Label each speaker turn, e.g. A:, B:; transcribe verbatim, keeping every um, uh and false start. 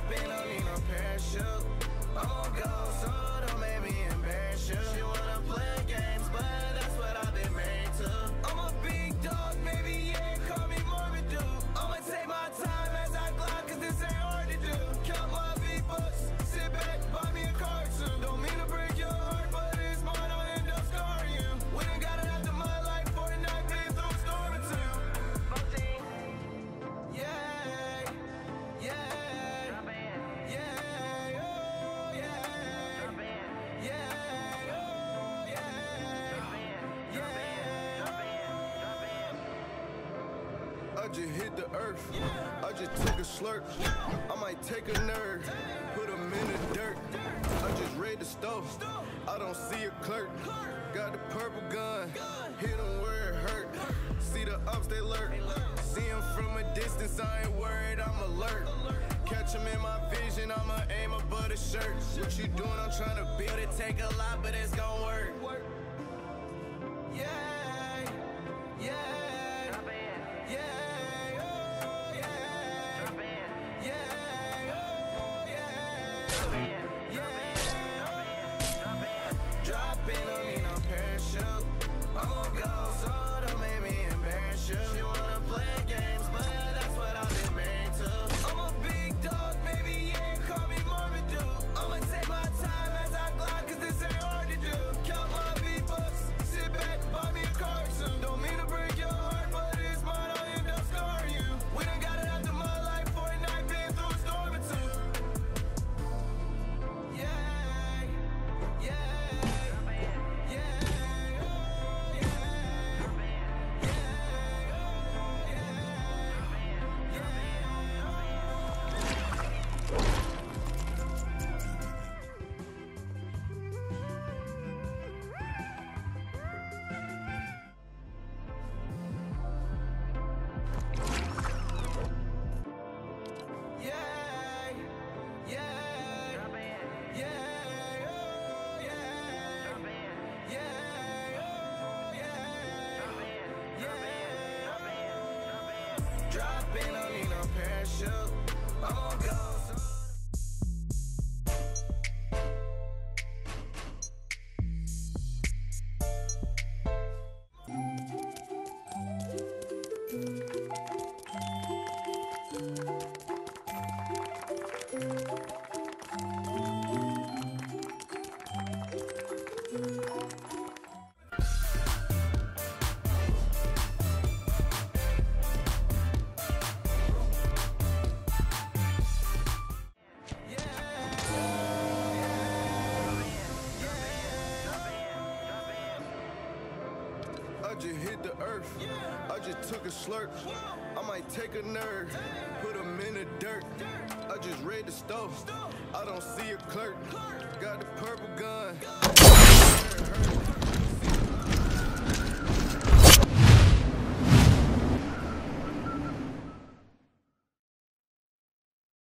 A: Dropping, don't need no parachute. I'm on go, so don't make me embarrass you. She wanna play games, but that's what I've been made to. I'm a big dog, maybe, yeah, call me Marmaduke. I'ma take my time as I glide, cause this ain't hard to do. Count my V-bucks, sit back, buy me a car too. Don't mean to break your heart, but it's mine, I'll end up scarring you. We done got it after my life, Fortnite, been through a storm or two. fourteen. Yeah, yeah,
B: Drop in,
A: yeah, oh, yeah,
B: drop in,
A: yeah, oh, yeah,
B: drop in, drop in, drop in, drop in.
A: I just hit the earth, I just took a slurp, I might take a nerd, put him in the dirt. I just raid the stove, I don't see a clerk. Got the purple gun, hit him where it hurt. See the ups, they lurk. See him from a distance, I ain't worried, I'm alert. Catch him in my vision, I'ma aim above the shirt. What you doing, I'm trying to build it, take a lot, but it's gon' work. Yeah, yeah,
B: Drop in,
A: yeah, oh, yeah,
B: drop in,
A: yeah, oh, yeah.
B: drop in, drop in, drop in.
A: Dropping, don't need no parachute. I'm on go, so don't make me embarrass you. She wanna play games, but that's what I've been made to. I'm a big dog, maybe, yeah, call me Marmaduke. I'ma take my time as I glide, cause this ain't hard to do. Count my V-bucks, sit back, buy me a car soon. Don't mean to break your heart, but it's mine, I'll end up scarring you. We done got it after my life, Fortnite, been through a storm or two. Yeah, yeah,
B: Drop in,
A: yeah, oh, yeah,
B: drop in,
A: yeah, oh, yeah,
B: drop in, drop in.
A: yeah, yeah,
B: Drop in,
A: yeah, oh, yeah,
B: drop in,
A: yeah, oh, yeah,
B: drop in, drop in, drop in, drop in.
A: dropping, don't need no parachute. I'm on go, so I just hit the earth, I just took a slurp. I might take a nerd, put him in the dirt. I just raid the stove, I don't see a clerk. Got the purple gun.